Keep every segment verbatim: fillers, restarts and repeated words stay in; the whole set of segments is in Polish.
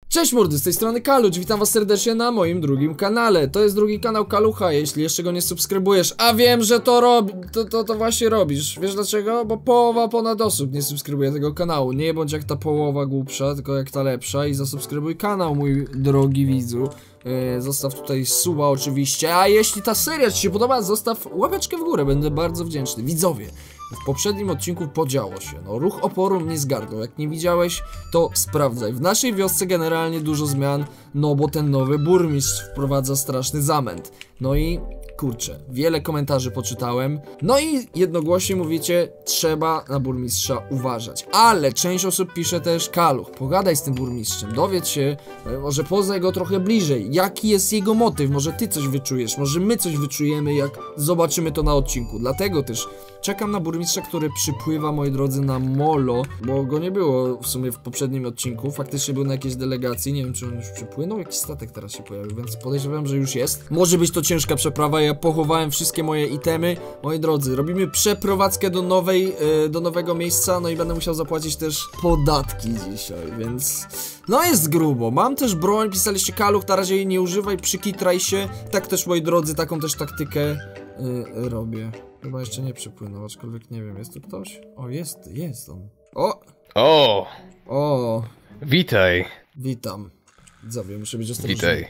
Cześć mordy, z tej strony Kalucz, witam was serdecznie na moim drugim kanale. To jest drugi kanał Kalucha, jeśli jeszcze go nie subskrybujesz. A wiem, że to robi, to, to, to właśnie robisz. Wiesz dlaczego? Bo połowa ponad osób nie subskrybuje tego kanału. Nie bądź jak ta połowa głupsza, tylko jak ta lepsza. I zasubskrybuj kanał, mój drogi widzu. Yy, zostaw tutaj suba oczywiście. A jeśli ta seria ci się podoba, zostaw łapeczkę w górę, będę bardzo wdzięczny. Widzowie, w poprzednim odcinku podziało się. No, ruch oporu mnie zgarnął. Jak nie widziałeś, to sprawdzaj. W naszej wiosce generalnie dużo zmian, no bo ten nowy burmistrz wprowadza straszny zamęt. No i kurczę, wiele komentarzy poczytałem. No i jednogłośnie mówicie, trzeba na burmistrza uważać. Ale część osób pisze też: Kaluch, pogadaj z tym burmistrzem, dowiedz się, może poznaj go trochę bliżej. Jaki jest jego motyw? Może ty coś wyczujesz, może my coś wyczujemy, jak zobaczymy to na odcinku. Dlatego też czekam na burmistrza, który przypływa, moi drodzy, na molo, bo go nie było w sumie w poprzednim odcinku. Faktycznie był na jakiejś delegacji, nie wiem, czy on już przypłynął. Jakiś statek teraz się pojawił, więc podejrzewam, że już jest. Może być to ciężka przeprawa. Ja pochowałem wszystkie moje itemy. Moi drodzy, robimy przeprowadzkę do nowej, yy, do nowego miejsca, no i będę musiał zapłacić też podatki dzisiaj, więc no jest grubo. Mam też broń, pisaliście: Kaluch, na razie jej nie używaj, przykitraj się. Tak też, moi drodzy, taką też taktykę yy, robię. Chyba jeszcze nie przypłynął, aczkolwiek nie wiem, jest tu ktoś? O, jest, jest on. O! O! O! Witaj. Witam. Widzowie, muszę być ostrożny. Witaj.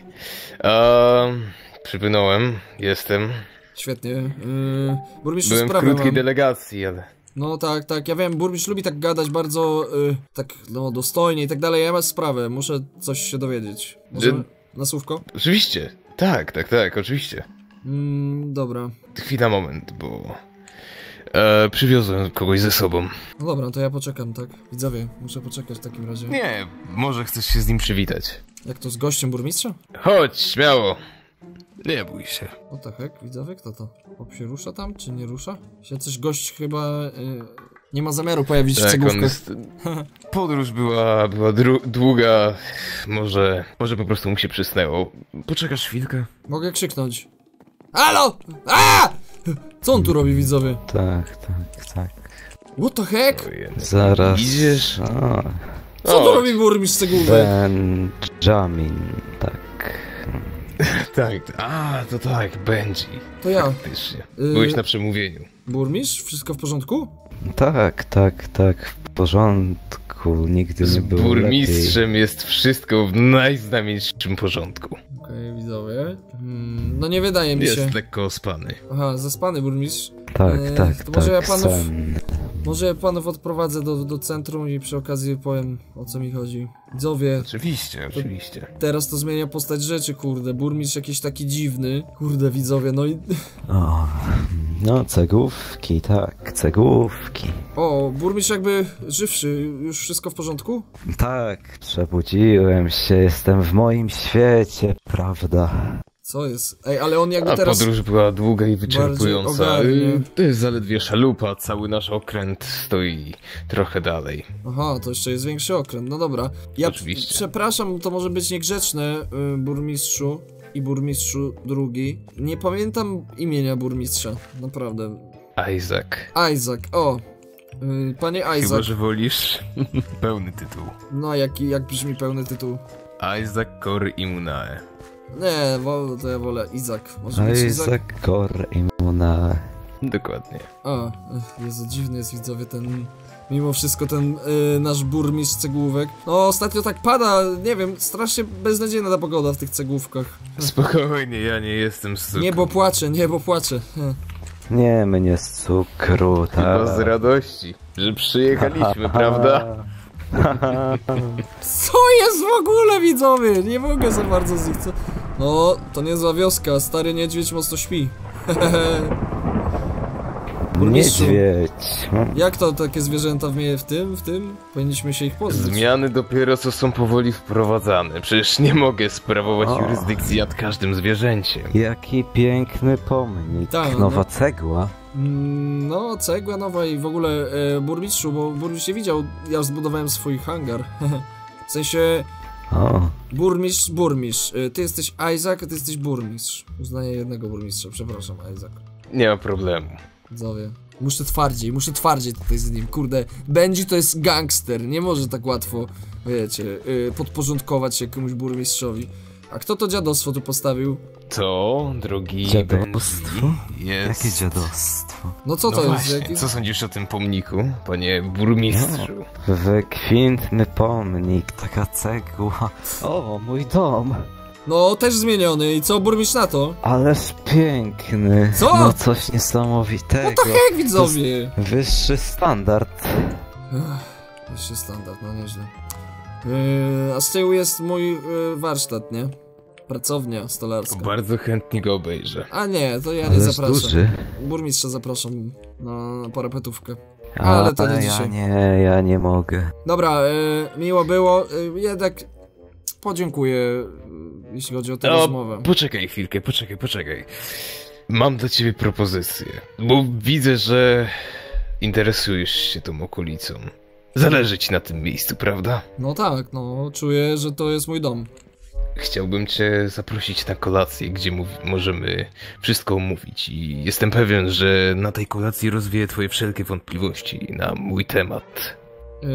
Um, przypłynąłem, jestem. Świetnie. Yy, burmistrz Byłem w sprawę krótkiej mam. delegacji, ale... No tak, tak, ja wiem, burmistrz lubi tak gadać bardzo, yy, tak, no, dostojnie i tak dalej. Ja mam sprawę, muszę coś się dowiedzieć. Może Że... na słówko? Oczywiście. Tak, tak, tak, oczywiście. Mm, dobra. Chwila, moment, bo... E, przywiozłem kogoś ze sobą. No dobra, to ja poczekam, tak? Widzowie, muszę poczekać w takim razie. Nie, może chcesz się z nim przywitać. Jak to, z gościem burmistrza? Chodź, śmiało. Nie bój się. O tak, jak? Widzowie, kto to? Hop się rusza tam, czy nie rusza? Się coś gość chyba yy, nie ma zamiaru pojawić Tak, w cegłówkach. Jest... Podróż była, była długa. Może, może po prostu mu się przysnęło. Poczekasz chwilkę? Mogę krzyknąć. Halo! A! Co on tu robi, widzowie? Tak, tak, tak. What the heck? Ojej. Zaraz. Idziesz? A, Co tu O, robi burmistrz cegłówek? Benjamin, tak. Tak, a to tak, Benji. To ja. Faktycznie. Y- Byłeś na przemówieniu. Burmistrz? Wszystko w porządku? Tak, tak, tak, w porządku, nigdy Z nie było burmistrzem jest wszystko w najznamienitszym porządku. Okej, okay, widzowie. Hmm, no nie wydaje mi się. Jest lekko ospany. Aha, zaspany burmistrz. lepiej. Tak, Eee, tak, to tak, może ja panów- sen. Może ja panów odprowadzę do, do centrum i przy okazji powiem, o co mi chodzi. Widzowie, Oczywiście, oczywiście. teraz to zmienia postać rzeczy, kurde. Burmistrz jakiś taki dziwny. Kurde, widzowie, no i... O, no cegłówki, tak, cegłówki. O, burmistrz jakby żywszy. Już wszystko w porządku? Tak, przebudziłem się, jestem w moim świecie, prawda? Co jest? Ej, ale on jakby A teraz... podróż była długa i wyczerpująca. ogarnie. Y, To jest zaledwie szalupa, cały nasz okręt stoi trochę dalej. Aha, to jeszcze jest większy okręt, no dobra. Ja Oczywiście. przepraszam, to może być niegrzeczne, y, burmistrzu i burmistrzu drugi. Nie pamiętam imienia burmistrza, naprawdę. Isaac. Isaac, o. Y, panie Chyba, Isaac. że wolisz pełny tytuł. No, jaki, jak brzmi pełny tytuł? Isaac Kor Immunae. Nie, wo, to ja wolę Izak. Może być Izak? Isaac Kor Immuna. Dokładnie. A, ech, Jezu, dziwny jest, widzowie, ten... Mimo wszystko ten y, nasz burmistrz cegłówek. No, ostatnio tak pada, nie wiem, strasznie beznadziejna ta pogoda w tych cegłówkach. Spokojnie, ja nie jestem z cukru. Niebo płacze, niebo płacze. Hm. Nie, mnie z cukru, Chyba z tak. radości, że przyjechaliśmy, prawda? Co jest w ogóle, widzowie? Nie mogę za bardzo z nich, co... No, to niezła wioska, stary niedźwiedź mocno śpi. Burmistrzu, Niedźwiedź. jak to takie zwierzęta w, mnie, w tym, w tym? Powinniśmy się ich pozbyć. Zmiany dopiero co są powoli wprowadzane. Przecież nie mogę sprawować O. jurysdykcji nad każdym zwierzęciem. Jaki piękny pomnik. Tak, no. Nowa cegła. Mm, No, cegła nowa i w ogóle e, burmistrzu, bo burmistrz nie widział, ja zbudowałem swój hangar. W sensie, O, burmistrz, burmistrz. E, Ty jesteś Isaac, a ty jesteś burmistrz. Uznaję jednego burmistrza, przepraszam, Isaac. Nie ma problemu. Widzowie. Muszę twardziej, muszę twardziej tutaj z nim, kurde. Benji to jest gangster, nie może tak łatwo, wiecie, yy, podporządkować się jakiemuś burmistrzowi. A kto to dziadostwo tu postawił? To, drogi Dziadostwo? Benji, jest... Jakie dziadostwo? No co No to właśnie, jest? Jakiś... co sądzisz o tym pomniku, panie burmistrzu? Wykwintny pomnik, taka cegła. O, mój dom. No, też zmieniony. I co, burmistrz na to? Ależ piękny. Co? No coś niesamowitego. No to jak widzowie? Wyższy standard. Ech, Wyższy standard, no nieźle. Yy, a z tyłu jest mój yy, warsztat, nie? Pracownia stolarska. Bardzo chętnie go obejrzę. A nie, to ja nie Ależ zapraszam. duży. Burmistrza zapraszam na parapetówkę. Ale to nie ja dzisiaj. nie, ja nie mogę. Dobra, yy, miło było. Yy, jednak podziękuję, yy, jeśli chodzi o tę No, rozmowę. poczekaj chwilkę, poczekaj, poczekaj. Mam dla ciebie propozycję, bo widzę, że interesujesz się tą okolicą. Zależy ci na tym miejscu, prawda? No tak, no czuję, że to jest mój dom. Chciałbym cię zaprosić na kolację, gdzie mów możemy wszystko omówić i jestem pewien, że na tej kolacji rozwieję twoje wszelkie wątpliwości na mój temat. Yy,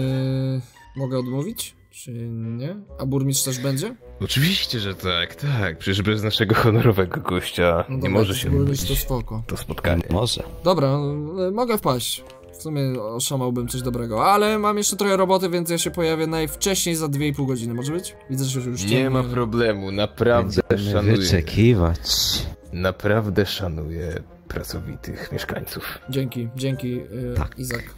mogę odmówić? Czy nie? A burmistrz też będzie? Oczywiście, że tak, tak. Przecież bez naszego honorowego gościa No nie dobra, może się burmistrz to odbyć spoko. to spotkanie. Może. Dobra, y, mogę wpaść. W sumie oszamałbym coś dobrego, ale mam jeszcze trochę roboty, więc ja się pojawię najwcześniej za dwie i pół godziny, może być? Widzę, że już Nie ciemno, ma ale- problemu, naprawdę Będziemy szanuję. wyczekiwać. Naprawdę szanuję pracowitych mieszkańców. Dzięki, dzięki, y, Tak. Izak.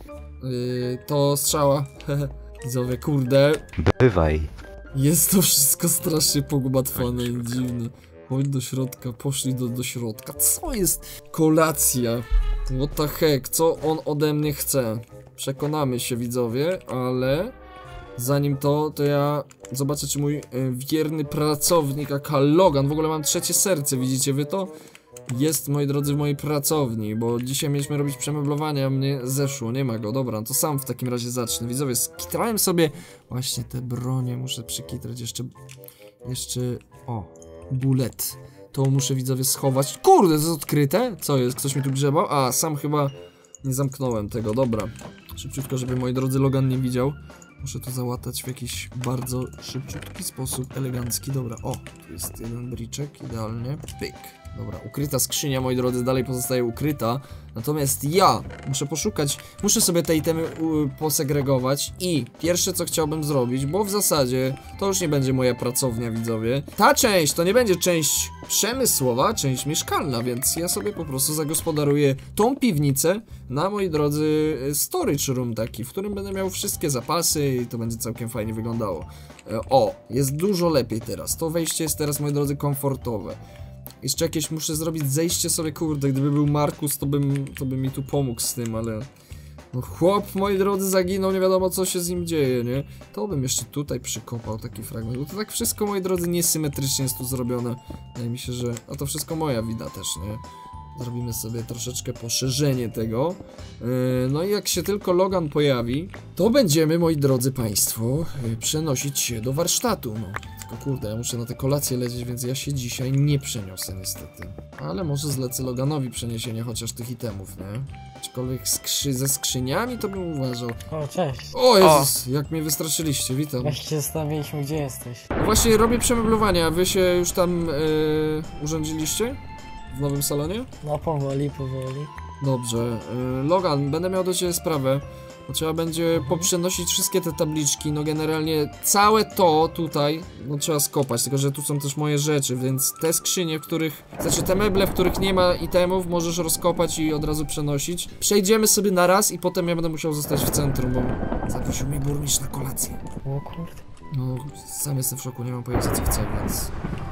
Y, to strzała. Widzowie, kurde. Bywaj. Jest to wszystko strasznie pogmatwane i dziwne. Chodź do środka, poszli do, do środka. Co jest? Kolacja. What the heck, co on ode mnie chce? Przekonamy się, widzowie, ale zanim to, to ja zobaczę, czy mój y, wierny pracownik, aka Logan, w ogóle mam trzecie serce, widzicie wy to? Jest, moi drodzy, w mojej pracowni, bo dzisiaj mieliśmy robić przemeblowanie, a mnie zeszło, nie ma go, dobra, to sam w takim razie zacznę. Widzowie, skitrałem sobie właśnie te bronie, muszę przykitrać jeszcze, jeszcze, o, bullet. To muszę, widzowie, schować. Kurde, to jest odkryte? Co jest? Ktoś mi tu grzebał? A, sam chyba nie zamknąłem tego, dobra. Szybciutko, żeby moi drodzy Logan nie widział. Muszę to załatać w jakiś bardzo szybciutki sposób, elegancki. Dobra, o, tu jest jeden briczek, idealnie. Pyk. Dobra, ukryta skrzynia, moi drodzy, dalej pozostaje ukryta. Natomiast ja muszę poszukać, muszę sobie te itemy u, posegregować i pierwsze, co chciałbym zrobić, bo w zasadzie to już nie będzie moja pracownia, widzowie. Ta część to nie będzie część przemysłowa, część mieszkalna, więc ja sobie po prostu zagospodaruję tą piwnicę na, moi drodzy, storage room taki, w którym będę miał wszystkie zapasy i to będzie całkiem fajnie wyglądało. E, o, jest dużo lepiej teraz. To wejście jest teraz, moi drodzy, komfortowe. Jeszcze jakieś muszę zrobić zejście sobie, kurde, gdyby był Markus, to bym, to by mi tu pomógł z tym, ale... No chłop, moi drodzy, zaginął, nie wiadomo co się z nim dzieje, nie? To bym jeszcze tutaj przykopał taki fragment, bo to tak wszystko, moi drodzy, niesymetrycznie jest tu zrobione. Wydaje mi się, że... A to wszystko moja wina też, nie? Zrobimy sobie troszeczkę poszerzenie tego. Yy, no i jak się tylko Logan pojawi, to będziemy, moi drodzy państwo, yy, przenosić się do warsztatu, no. Tylko kurde, ja muszę na te kolacje lecieć, więc ja się dzisiaj nie przeniosę niestety. Ale może zlecę Loganowi przeniesienie chociaż tych itemów, nie? Aczkolwiek skrzy ze skrzyniami to bym uważał. O, cześć. O Jezus, jak mnie wystraszyliście, witam. Właśnie się zastanawialiśmy, gdzie jesteś. No właśnie robię przemeblowania, wy się już tam yy, urządziliście? W nowym salonie? No powoli, powoli. Dobrze, yy, Logan, będę miał do ciebie sprawę, bo trzeba będzie poprzenosić wszystkie te tabliczki, no generalnie całe to tutaj, no trzeba skopać, tylko że tu są też moje rzeczy, więc te skrzynie, w których, znaczy te meble, w których nie ma itemów, możesz rozkopać i od razu przenosić. Przejdziemy sobie na raz i potem ja będę musiał zostać w centrum, bo zaprosił mnie burmistrz na kolację. O kurde. No, sam jestem w szoku, nie mam pojęcia co chcę, więc...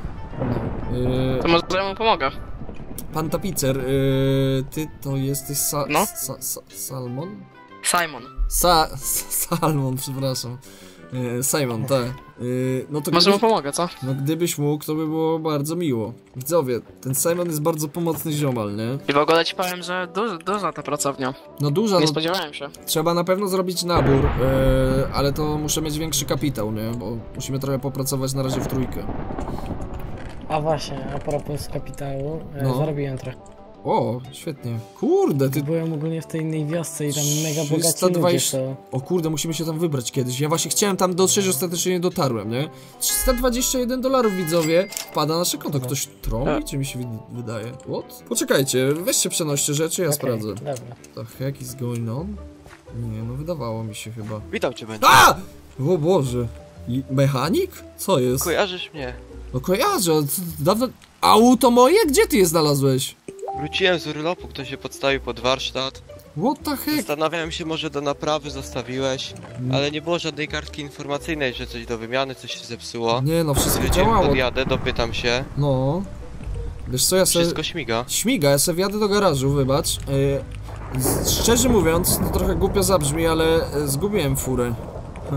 No, yy... To może ja mu pomogę. Pan tapicer, yy, ty to jesteś sa, No? sa, sa, Salmon? Simon. Sa, Salmon, przepraszam. Yy, Simon, tak. Yy, no to Może mu gdybyś, pomogę, co? no gdybyś mógł, to by było bardzo miło. Widzowie, ten Simon jest bardzo pomocny ziomal, nie? I w ogóle ci powiem, że duż, duża ta pracownia. No duża, Nie no, spodziewałem się. trzeba na pewno zrobić nabór, yy, ale to muszę mieć większy kapitał, nie? Bo musimy trochę popracować na razie w trójkę. A właśnie, a propos kapitału, No. no. zarobiłem trochę. O, świetnie. Kurde, ty... Byłem ogólnie w tej innej wiosce i tam mega bogaci trzysta ludzie dwadzieścia... to... O kurde, musimy się tam wybrać kiedyś. Ja właśnie chciałem tam dotrzeć, ostatecznie nie dotarłem, nie? trzysta dwadzieścia jeden dolarów, widzowie, wpada na nasze konto. Ktoś trąbi, czy mi się wi- wydaje? What? Poczekajcie, weźcie przenoście rzeczy, ja Okej, sprawdzę. dobra. The heck is going on? Nie, no wydawało mi się chyba. Witam cię, będzie. A! O Boże. I mechanik? Co jest? Kojarzysz mnie? No kojarzę, ale co- dawno... Auto moje? Gdzie ty je znalazłeś? Wróciłem z urlopu, ktoś się podstawił pod warsztat. What the heck? Zastanawiałem się, może do naprawy zostawiłeś, Mm. ale nie było żadnej kartki informacyjnej, że coś do wymiany, coś się zepsuło. Nie no, wszystko Stwierdziłem, działało. podjadę, dopytam się. No. Wiesz co, ja se... Wszystko śmiga. Śmiga, ja sobie wjadę do garażu, wybacz. Yy, z- szczerze mówiąc, to trochę głupio zabrzmi, ale e, zgubiłem furę. Hm.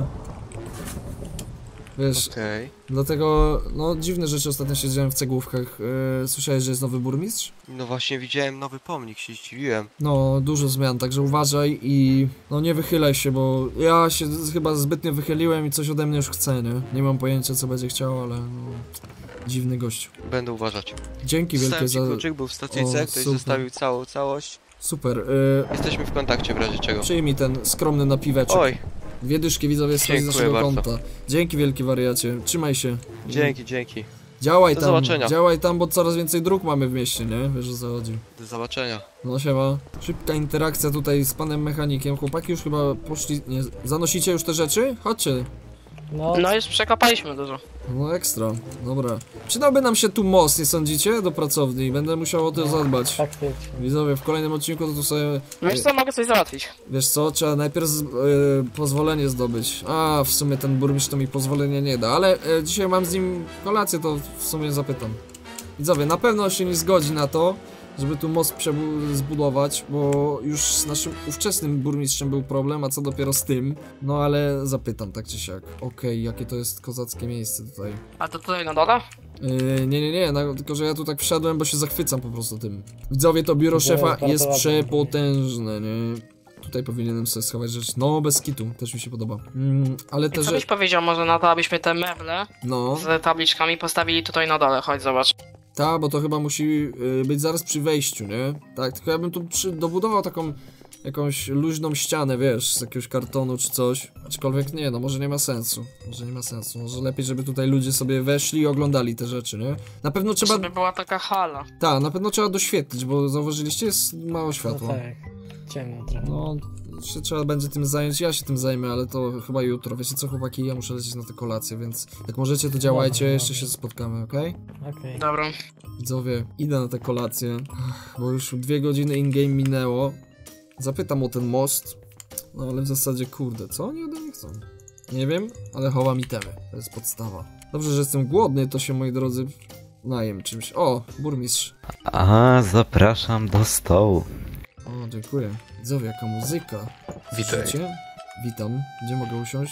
Wiesz, Okej. dlatego, no dziwne rzeczy ostatnio się dzieją w cegłówkach. Yy, słyszałeś, że jest nowy burmistrz? No właśnie widziałem nowy pomnik, się zdziwiłem. No, dużo zmian, także uważaj i no nie wychylaj się, bo ja się z- chyba zbytnio wychyliłem i coś ode mnie już chce, nie? Nie mam pojęcia, co będzie chciał, ale no, dziwny gościu. Będę uważać. Dzięki wielkie Zostawiam ci za... kluczyk, był w stacyjce, O, ktoś super. zostawił całą całość. Super, yy, Jesteśmy w kontakcie w razie czego. przyjmij ten skromny napiweczek. Oj, Dwie dyszki widzowie z Dziękuję naszego bardzo. konta. Dzięki wielki wariacie, trzymaj się. dzięki, dzięki. Działaj Do tam, zobaczenia. działaj tam, bo coraz więcej dróg mamy w mieście, nie? Wiesz o co chodzi. Do zobaczenia. No siema. Szybka interakcja tutaj z panem mechanikiem. Chłopaki już chyba poszli, nie, zanosicie już te rzeczy? Chodźcie. No, No już przekopaliśmy dużo. No ekstra, dobra. Przydałby nam się tu most, nie sądzicie? Do pracowni, będę musiał o to zadbać. faktycznie. Widzowie, w kolejnym odcinku to tu sobie... Wiesz co, mogę coś załatwić. Wiesz co, trzeba najpierw z, y, pozwolenie zdobyć. A, w sumie ten burmistrz to mi pozwolenia nie da, ale y, dzisiaj mam z nim kolację, to w sumie zapytam. Widzowie, na pewno się nie zgodzi na to, żeby tu most przebu- zbudować, bo już z naszym ówczesnym burmistrzem był problem, a co dopiero z tym. No ale zapytam tak czy siak. Okej, jakie to jest kozackie miejsce tutaj. A to tutaj na dole? Yy, nie, nie, nie, no, tylko że ja tu tak wszedłem, bo się zachwycam po prostu tym. Widzowie, to biuro To szefa jest bardzo jest ładne. przepotężne, nie? Tutaj powinienem sobie schować rzeczy. No, bez kitu, też mi się podoba. Mm, ale I też, co byś powiedział może na to, abyśmy te meble no, z tabliczkami postawili tutaj na dole, chodź zobacz. ta, bo to chyba musi y, być zaraz przy wejściu, nie? Tak, tylko ja bym tu przy, dobudował taką jakąś luźną ścianę, wiesz, z jakiegoś kartonu czy coś. Aczkolwiek nie, no może nie ma sensu. Może nie ma sensu. Może lepiej, żeby tutaj ludzie sobie weszli i oglądali te rzeczy, nie? Na pewno trzeba... Żeby była taka hala. Tak, na pewno trzeba doświetlić, bo zauważyliście, jest mało No światła. tak, ciemno trochę. No, się trzeba będzie tym zająć, ja się tym zajmę, ale to chyba jutro. Wiecie co, chłopaki, ja muszę lecieć na tę kolację, więc jak możecie, to działajcie, Dobra, jeszcze dobra. się spotkamy, okej? Okej. Dobra. Widzowie, idę na tę kolację, Ach, bo już dwie godziny in-game minęło. Zapytam o ten most, no ale w zasadzie, kurde, co oni ode mnie chcą? Nie wiem, ale chowam itemy, to jest podstawa. Dobrze, że jestem głodny, to się, moi drodzy, najem czymś. O, burmistrz. A, zapraszam do stołu. O, dziękuję. Widzowie, jaka muzyka. Witaj. Słyszycie? Witam. Gdzie mogę usiąść?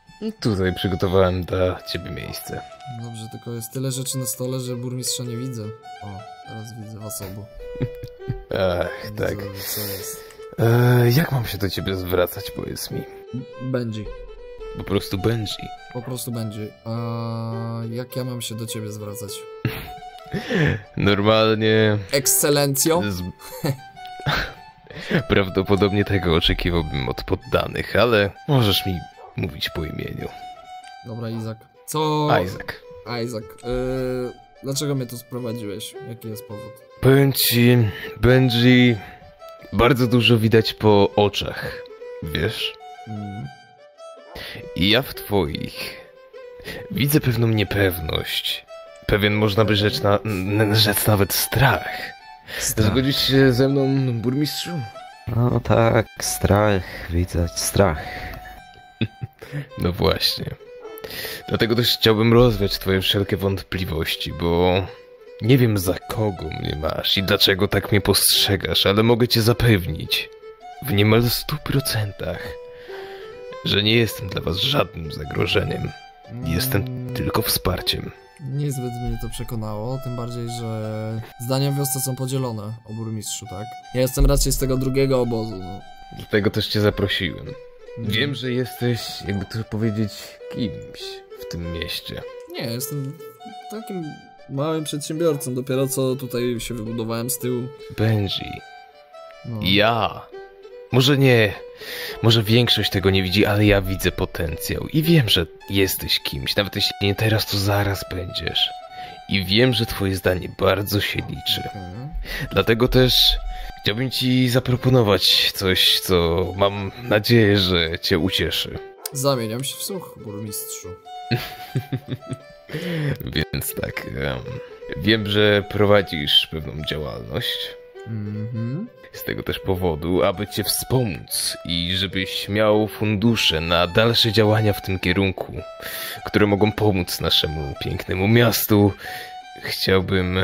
Tutaj przygotowałem dla ciebie miejsce. Dobrze, tylko jest tyle rzeczy na stole, że burmistrza nie widzę. O, teraz widzę was obu. Ach, tak. Widzowie, co jest? E, jak mam się do ciebie zwracać, powiedz mi? Benji. Po prostu Benji. Po prostu Benji. A jak ja mam się do ciebie zwracać? Normalnie... Ekscelencjo? Z... Prawdopodobnie tego oczekiwałbym od poddanych, ale możesz mi mówić po imieniu. Dobra, Izak. Co? Isaac. Isaac. Yy, dlaczego mnie tu sprowadziłeś? Jaki jest powód? Powiem ci, Benji, bardzo dużo widać po oczach, wiesz? Mm. I ja w twoich widzę pewną niepewność. Pewien, można by rzec, na, n- rzec nawet strach. Zgodzisz się ze mną, burmistrzu? No tak, strach, widać, strach. No właśnie. Dlatego też chciałbym rozwiać twoje wszelkie wątpliwości, bo nie wiem, za kogo mnie masz i dlaczego tak mnie postrzegasz, ale mogę cię zapewnić w niemal stu procentach, że nie jestem dla was żadnym zagrożeniem. Jestem tylko wsparciem. Niezbyt mnie to przekonało, tym bardziej, że zdania w wiosce są podzielone o burmistrzu, tak? Ja jestem raczej z tego drugiego obozu, no. Dlatego też cię zaprosiłem. Wiem, że jesteś, jakby to powiedzieć, kimś w tym mieście. Nie, jestem takim małym przedsiębiorcą, dopiero co tutaj się wybudowałem z tyłu. Benji, No. ja... Może nie... Może większość tego nie widzi, ale ja widzę potencjał. I wiem, że jesteś kimś. Nawet jeśli nie teraz, to zaraz będziesz. I wiem, że twoje zdanie bardzo się liczy. Okay. Dlatego też chciałbym ci zaproponować coś, co mam nadzieję, że cię ucieszy. Zamieniam się w słuch, burmistrzu. Więc tak, em, wiem, że prowadzisz pewną działalność. Mhm. Z tego też powodu, aby cię wspomóc i żebyś miał fundusze na dalsze działania w tym kierunku, które mogą pomóc naszemu pięknemu miastu, chciałbym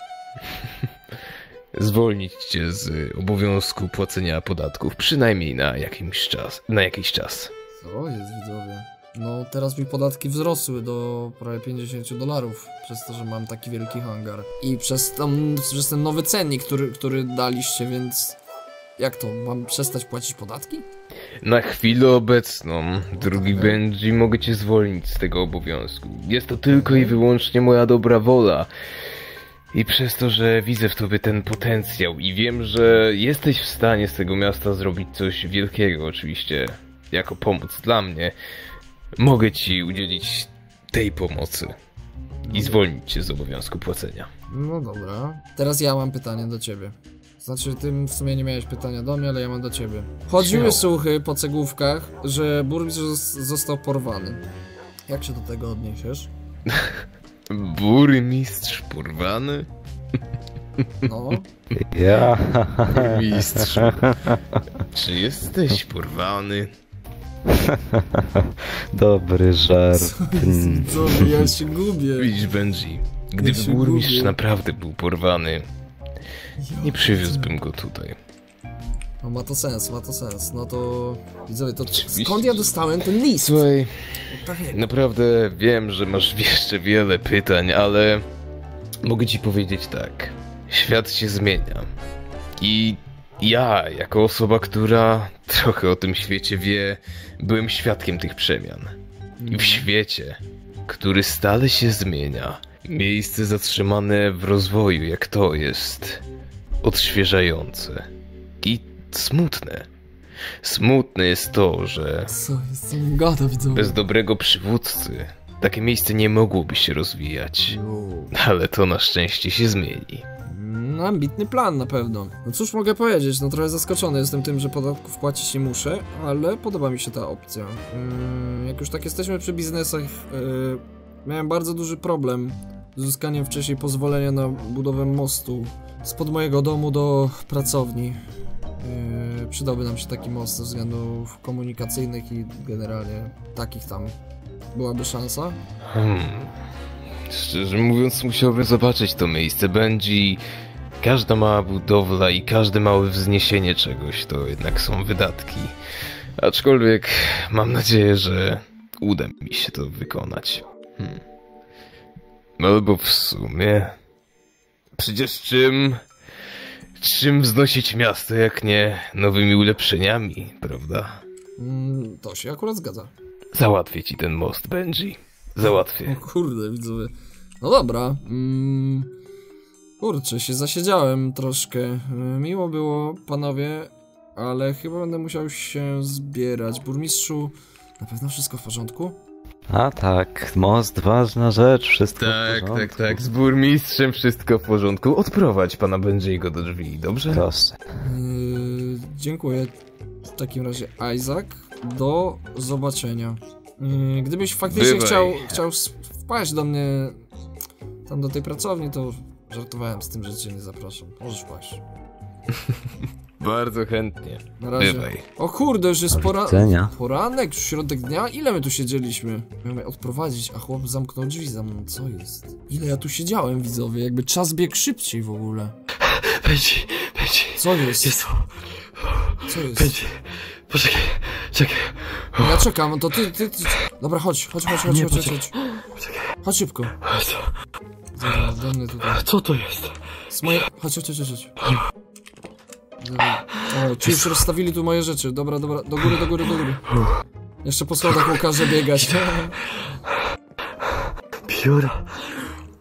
zwolnić cię z obowiązku płacenia podatków, przynajmniej na jakiś czas. Na jakiś czas. Co jest, widzowie? No, teraz mi podatki wzrosły do prawie pięćdziesiąt dolarów, przez to, że mam taki wielki hangar. I przez, tam, przez ten nowy cennik, który, który daliście, więc... Jak to? Mam przestać płacić podatki? Na chwilę obecną, drugi Benji, mogę cię zwolnić z tego obowiązku. Jest to tylko i wyłącznie moja dobra wola. I przez to, że widzę w tobie ten potencjał i wiem, że jesteś w stanie z tego miasta zrobić coś wielkiego, oczywiście, jako pomoc dla mnie, mogę ci udzielić tej pomocy i zwolnić cię z obowiązku płacenia. No dobra. Teraz ja mam pytanie do ciebie. Znaczy, ty w sumie nie miałeś pytania do mnie, ale ja mam do ciebie. Chodziły Śmiało. słuchy po cegłówkach, że burmistrz zos- został porwany. Jak się do tego odniesiesz? Burmistrz porwany? No. Ja... Burmistrz. Czy jesteś porwany? Dobry żart. Mm. Co, ja się gubię. Widzisz, Benji, gdyby się burmistrz gubię. naprawdę był porwany, nie przywiózłbym go tutaj. No ma to sens, ma to sens. No to... Widzowie, to Oczywiście. skąd ja dostałem ten list? Słuchaj, Tak jak... naprawdę wiem, że masz jeszcze wiele pytań, ale mogę ci powiedzieć tak. Świat się zmienia. I ja, jako osoba, która trochę o tym świecie wie, byłem świadkiem tych przemian. I w świecie, który stale się zmienia, miejsce zatrzymane w rozwoju jak to jest odświeżające i smutne. Smutne jest to, że Co jest, co mi gada, widzowie? bez dobrego przywódcy takie miejsce nie mogłoby się rozwijać. Ale to na szczęście się zmieni. No, ambitny plan na pewno. No cóż mogę powiedzieć, no trochę zaskoczony jestem tym, że podatków płacić nie muszę, ale podoba mi się ta opcja. Yy, jak już tak jesteśmy przy biznesach, yy, miałem bardzo duży problem z uzyskaniem wcześniej pozwolenia na budowę mostu spod mojego domu do pracowni. Yy, przydałby nam się taki most ze względów komunikacyjnych i generalnie takich tam. Byłaby szansa? Hmm. Szczerze mówiąc, musiałbym zobaczyć to miejsce. Benji, każda mała budowla i każde małe wzniesienie czegoś to jednak są wydatki. Aczkolwiek mam nadzieję, że uda mi się to wykonać. Hmm. Albo w sumie... Przecież czym... Czym wznosić miasto, jak nie nowymi ulepszeniami, prawda? Yy, to się akurat zgadza. Załatwię ci ten most, Benji. Załatwię. O kurde, widzowie. No dobra. Mm, kurczę, się zasiedziałem troszkę. Mm, Miło było, panowie, ale chyba będę musiał się zbierać. Burmistrzu, na pewno wszystko w porządku? A tak, most, ważna rzecz, wszystko w Tak, porządku. tak, tak. Z burmistrzem wszystko w porządku. Odprowadź pana Benjiego do drzwi, dobrze? Proszę. Yy, dziękuję. W takim razie, Isaac, do zobaczenia. Yy, gdybyś faktycznie Bywaj. chciał, chciał s- wpaść do mnie tam do tej pracowni, to żartowałem z tym, że cię nie zapraszam. Możesz wpaść. Bardzo chętnie. Na razie. Bywaj. O kurde, już jest Do pora... widzenia. poranek, już środek dnia. Ile my tu siedzieliśmy? Miałem je odprowadzić, a chłop zamknął drzwi za mną. Co jest? Ile ja tu siedziałem, widzowie? Jakby czas biegł szybciej w ogóle. Benji, Benji, Co jest? jest Co jest? Benji, poczekaj, czekaj. Ja czekam, to ty, ty, ty... Dobra, chodź, chodź, chodź, chodź, Nie, chodź, chodź, poczekaj. chodź. Chodź szybko. Co, Dobra, do mnie tutaj. co to jest? Z moje... Chodź, chodź, chodź, chodź. Dobra. O, ci już rozstawili tu moje rzeczy. Dobra, dobra, do góry, do góry, do góry. Jeszcze po schodach mu każę biegać. Biura.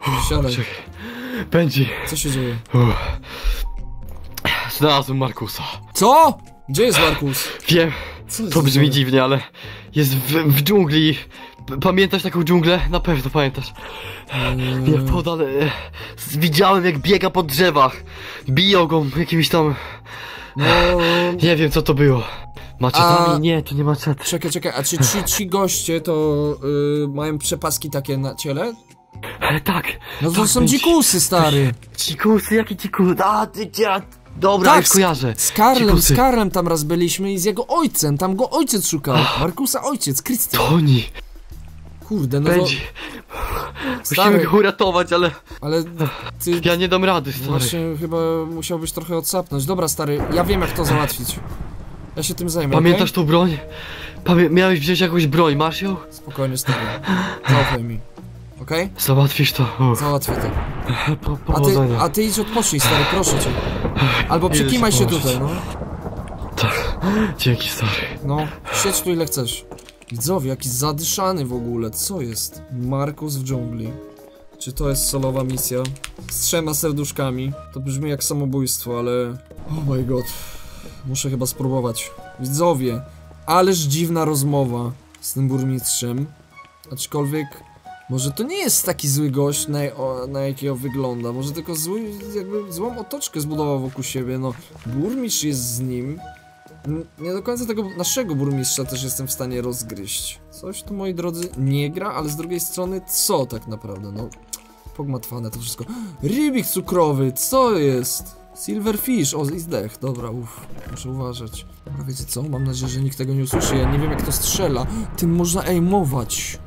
Siadaj. Czekaj. Benji. Co się dzieje? Uff. Znalazłem Markusa. Co? Gdzie jest Markus? Wiem, Co jest to brzmi grane? dziwnie, ale jest w, w dżungli. P- Pamiętasz taką dżunglę? Na pewno pamiętasz. Nie podal... e, Widziałem jak biega po drzewach. Biją go jakimś tam... No... Nie wiem co to było. Maczetami? A- Nie, to nie maczety. Czekaj, czekaj, a czy ci, ci goście to y, mają przepaski takie na ciele? Ale tak. No to tak, są Benji. dzikusy, stary. Dzikusy, jakie dzikusy? A, ty, ja... Dobra, Tak, już kojarzę. Z Karlem, Dzikusy. z Karlem tam raz byliśmy i z jego ojcem, tam go ojciec szukał. Markusa ojciec, Krystian. Toni. Kurde, no to... Benji. Musimy Stary, go uratować, ale... ale ty Ja nie dam rady, stary. właśnie chyba musiałbyś trochę odsapnąć. Dobra, stary, ja wiem jak to załatwić. Ja się tym zajmę, Pamiętasz okej? tą broń? Pamię miałeś wziąć jakąś broń, masz ją? Spokojnie, stary. Zaufaj mi. Okej? Załatwisz to. Uff. Załatwię to. Po, A ty, powodzenia. a ty idź odpocznij, stary, proszę cię. Albo Idę przykimaj się się położyć. tutaj, no. Tak. Dzięki, stary. No, siedź tu ile chcesz. Widzowie, jaki zadyszany w ogóle, co jest? Markus w dżungli. Czy to jest solowa misja? Z trzema serduszkami. To brzmi jak samobójstwo, ale... Oh my god. Muszę chyba spróbować. Widzowie, ależ dziwna rozmowa z tym burmistrzem. Aczkolwiek... Może to nie jest taki zły gość, na, o, na jakiego wygląda. Może tylko zły, jakby złą otoczkę zbudował wokół siebie. No, burmistrz jest z nim. N- Nie do końca tego naszego burmistrza też jestem w stanie rozgryźć. Coś tu, moi drodzy, nie gra, ale z drugiej strony co tak naprawdę? No, pogmatwane to wszystko. Rybik cukrowy, co jest? Silverfish, o i zdech, dobra, uff, muszę uważać. Dobra, wiecie co? Mam nadzieję, że nikt tego nie usłyszy. Ja nie wiem jak to strzela. Tym można aimować.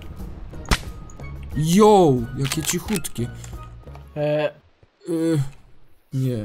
Yo, jakie cichutkie. E, Yy, nie.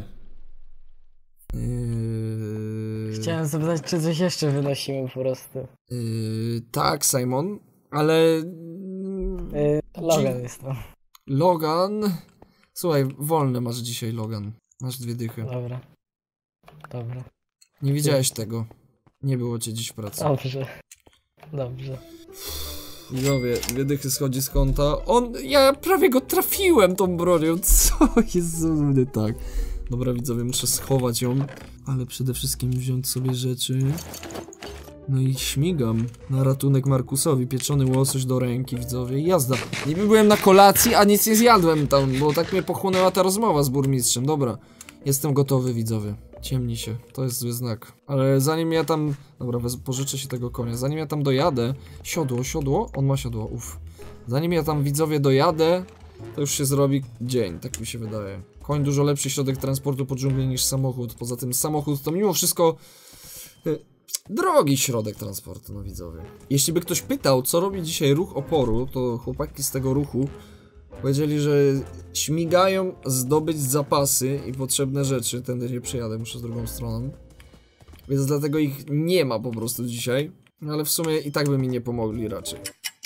Yy, chciałem zapytać, czy coś jeszcze wynosimy po prostu. Yy, tak, Simon, ale... E, Logan jest to. Logan... Słuchaj, wolne masz dzisiaj, Logan. Masz dwie dychy. Dobra. Dobra. Nie widziałeś tego. Nie było cię dziś w pracy. Dobrze. Dobrze. Widzowie, dwie dychy schodzi z konta. On... Ja prawie go trafiłem tą bronią. Co jest ze mną nie tak? Dobra, widzowie, muszę schować ją. Ale przede wszystkim wziąć sobie rzeczy. No i śmigam na ratunek Markusowi. Pieczony łosoś do ręki, widzowie. Jazda. Niby byłem na kolacji, a nic nie zjadłem tam, bo tak mnie pochłonęła ta rozmowa z burmistrzem. Dobra, jestem gotowy, widzowie. Ciemni się, to jest zły znak. Ale zanim ja tam... Dobra, wez- pożyczę się tego konia. Zanim ja tam dojadę... Siodło, siodło? On ma siodło, uff. Zanim ja tam, widzowie, dojadę, to już się zrobi dzień, tak mi się wydaje. Koń dużo lepszy środek transportu po dżungli niż samochód. Poza tym samochód to mimo wszystko... y, drogi środek transportu, no widzowie. Jeśli by ktoś pytał, co robi dzisiaj ruch oporu, to chłopaki z tego ruchu powiedzieli, że śmigają zdobyć zapasy i potrzebne rzeczy. Tędy nie przyjadę, muszę z drugą stroną. Więc dlatego ich nie ma po prostu dzisiaj. Ale w sumie i tak by mi nie pomogli raczej.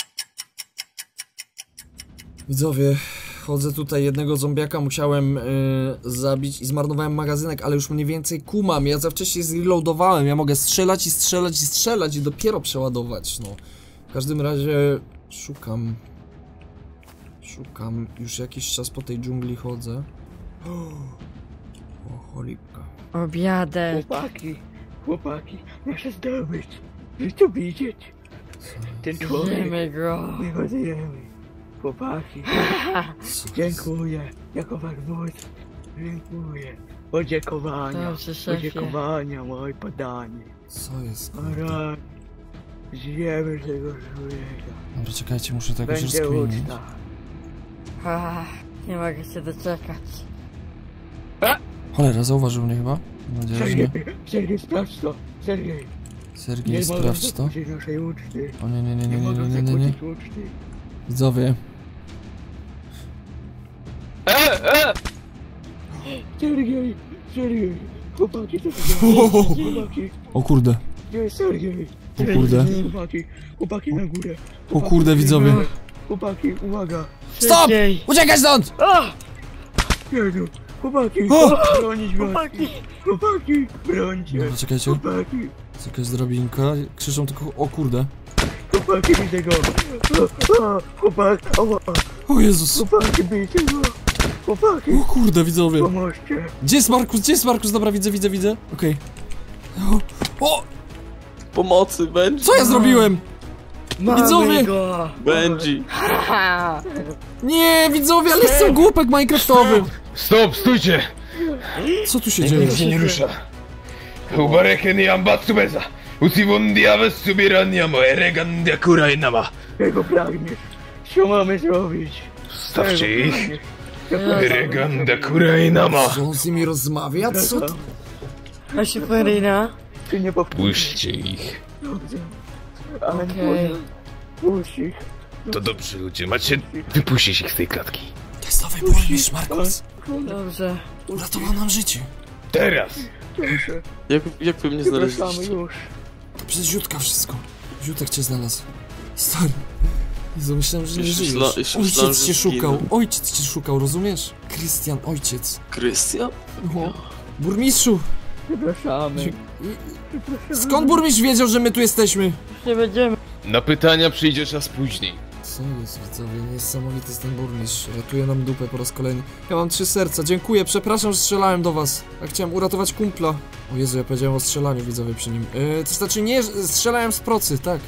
Widzowie, chodzę tutaj, jednego zombiaka musiałem yy, zabić i zmarnowałem magazynek, ale już mniej więcej kumam. Ja za wcześnie zreloadowałem, ja mogę strzelać i strzelać i strzelać i dopiero przeładować, no. W każdym razie szukam. Szukam, już jakiś czas po tej dżungli chodzę. O, cholipka. Obiadek. Chłopaki, chłopaki, nasze zdobyć. Wy to widzieć. Ten człowiek, Zjemy go. my go zjemy. Chłopaki, dziękuję, jako wasz wódz. Dziękuję. Podziękowania, Dobrze, szefie. podziękowania, moi podani. Co jest? Oraz zjemy tego człowieka. Dobra, czekajcie, muszę to jakoś Będzie rozkminić. uczta. Ach, nie mogę się doczekać. Cholera, zauważył mnie chyba? Mam nadzieję, że nie. Sergiej, Sergiej, sprawdź to. Sergiej, Sergiej, nie mogę sprawdź to. zakończyć naszej uczty. O nie, nie, nie, nie, Nie nie, mogę nie, nie, nie. zakończyć uczty. Widzowie. Sergiej, Sergiej, chłopaki, co O, to chłopaki, o kurde, gdzie jest Sergiej? o kurde, Chłopaki, chłopaki na górę. o Chłopaki, kurde, widzowie. Chłopaki, uwaga. Stop! Uciekaj stąd! Jezu, chłopaki, O! bronić was. Chłopaki, chłopaki, brońcie. Dobra, czekajcie. Chłopaki, Jest jakaś drabinka. Krzyczą tylko, o kurde. chłopaki, widzę go. O, o, chłopak, ała, O Jezus! Chłopaki, bijcie go! Chłopaki, O kurde, widzowie! pomóżcie! Gdzie jest Markus? Gdzie jest Markus? Dobra, widzę, widzę, widzę. Okej. O, o! Pomocy, Benji! Co ja zrobiłem? Mamy Widzowie! go! Benji! Nie, widzowie, ale jestem głupek minecraftowy! Stop, stójcie! Co tu się dzieje? Się nie rusza. Ubareke ni ambatsu beza. Usiwondi awesu biraniamo eregandia kurai nama. Czego pragniesz? Co mamy zrobić? Stawcie ich. Ereganda kurai nama. Czy on z nimi rozmawia? Co to? A się Farina? Ty nie Puśćcie ich. Dobrze. Ale Okej. puść ich. To dobrze, ludzie. Macie wypuścić ich z tej klatki. To jest nowy burmistrz, Markus. Dobrze. Uratował nam życie. Teraz! Proszę, Jak, jak wy mnie przepraszamy znaleźliście? już. To przez Ziutka wszystko. Ziutek cię znalazł. Stary. Jezu, myślałem, że nie Już myśla- żyjesz. już myślałem, Ojciec że cię szukał. zginę. Ojciec cię szukał, rozumiesz? Krystian, ojciec. Krystian? O, burmistrzu! Przepraszamy. Skąd burmistrz wiedział, że my tu jesteśmy? Nie będziemy. Na pytania przyjdzie czas później. Co jest, widzowie? Niesamowity jest ten burmistrz. Ratuje nam dupę po raz kolejny. Ja mam trzy serca. Dziękuję, przepraszam, że strzelałem do was. Ja chciałem uratować kumpla. O Jezu, ja powiedziałem o strzelaniu, widzowie, przy nim. Yy, to znaczy nie, strzelałem z procy, tak.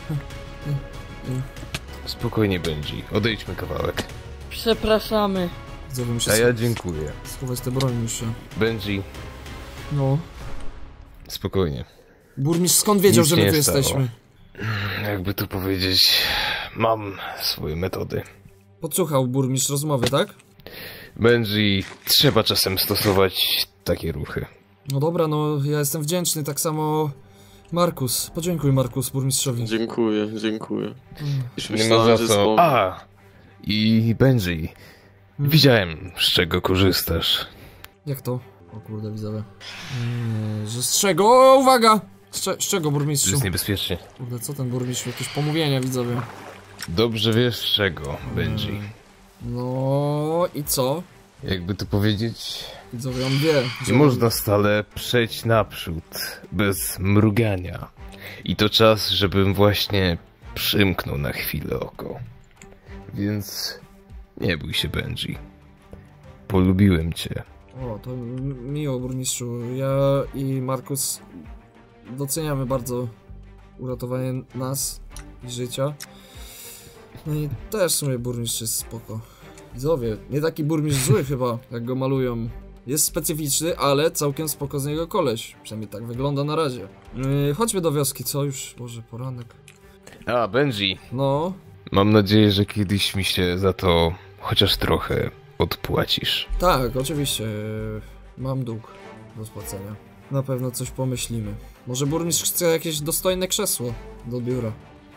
Spokojnie, Benji. Odejdźmy kawałek. Przepraszamy. Widzowie, muszę A ja ja... dziękuję. schować tę broń muszę. Benji, No. spokojnie. Burmistrz skąd wiedział, Nic że my nie tu stało. jesteśmy? Jakby to powiedzieć, mam swoje metody. Podsłuchał burmistrz rozmowy, tak? Benji, trzeba czasem stosować takie ruchy. No dobra, no ja jestem wdzięczny, tak samo Markus. Podziękuj Markus burmistrzowi. Dziękuję, dziękuję. Już Nie ma myślałem, za że co. spoko. A! I Benji, widziałem, z czego korzystasz. Jak to? O kurde, widzowie. Nie, że z czego? O, uwaga! Z, cze z czego, Że burmistrzu? jest niebezpiecznie. Kurde, co ten burmistrz? Jakieś pomówienia, widzowie. Dobrze wiesz z czego, Benji. No i co? Jakby to powiedzieć, Widzowie, on wie. nie można stale przejść naprzód, bez mrugania. I to czas, żebym właśnie przymknął na chwilę oko. Więc nie bój się, Benji. Polubiłem cię. O, to m- miło, burmistrzu. Ja i Markus doceniamy bardzo uratowanie nas i życia. No i też w sumie burmistrz jest spoko. Widzowie, nie taki burmistrz zły chyba, jak go malują. Jest specyficzny, ale całkiem spoko z niego koleś. Przynajmniej tak wygląda na razie. Yy, chodźmy do wioski, co już? Boże, poranek. A, Benji, No, mam nadzieję, że kiedyś mi się za to chociaż trochę odpłacisz. tak, oczywiście. Yy, mam dług do spłacenia. Na pewno coś pomyślimy. Może burmistrz chce jakieś dostojne krzesło do biura.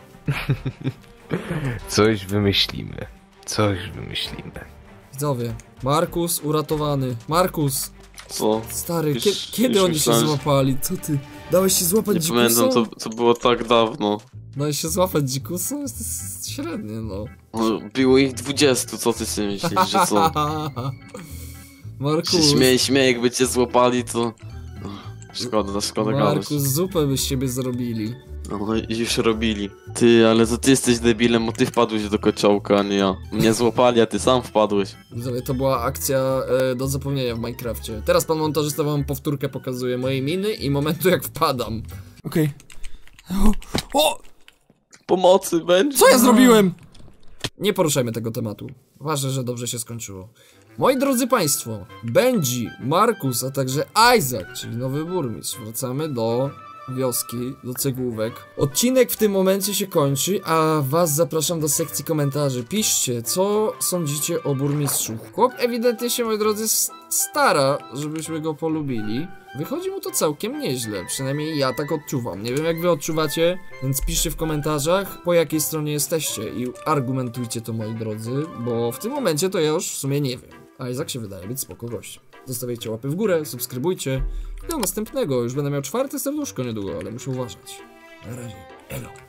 Coś wymyślimy. Coś wymyślimy. Widzowie, Markus uratowany. Markus! Co? Stary, Już- kie kiedy już oni się myślałem, że- złapali? Co ty? Dałeś się złapać Nie dzikusą? pamiętam, to, to było tak dawno. Dałeś się złapać dzikusą? Jest to s- średnie, no. No, było ich dwudziestu, co ty sobie myślisz, że co? Się Markus, śmieje, śmieje, jakby cię złapali, to... Szkoda, szkoda gadać. Markus, zupę byś siebie zrobili. No i już robili. Ty, ale to ty jesteś debilem, bo ty wpadłeś do kociołka, a nie ja. Mnie złapali, a ty sam wpadłeś. Widzowie, to była akcja e, do zapomnienia w Minecrafcie. Teraz pan montażysta wam powtórkę pokazuje mojej miny i momentu jak wpadam. Okej. Okay. O! o! Pomocy, Benji! Co ja zrobiłem? Nie poruszajmy tego tematu. Ważne, że dobrze się skończyło. Moi drodzy państwo, Benji, Markus, a także Isaac, czyli nowy burmistrz. Wracamy do wioski, do cegłówek. Odcinek w tym momencie się kończy, a was zapraszam do sekcji komentarzy. Piszcie, co sądzicie o burmistrzu. Chłop ewidentnie się, moi drodzy, s- stara, żebyśmy go polubili. Wychodzi mu to całkiem nieźle, przynajmniej ja tak odczuwam. Nie wiem, jak wy odczuwacie, więc piszcie w komentarzach, po jakiej stronie jesteście i argumentujcie to, moi drodzy, bo w tym momencie to ja już w sumie nie wiem. A Isaac się wydaje być spoko gościem. Zostawiajcie łapy w górę, subskrybujcie. Do następnego, już będę miał czwarte serduszko niedługo, ale muszę uważać. Na razie, elo.